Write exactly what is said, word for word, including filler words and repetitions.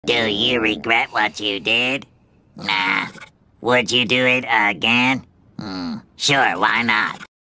Do you regret what you did? Nah. Would you do it again? Hmm. Sure, why not?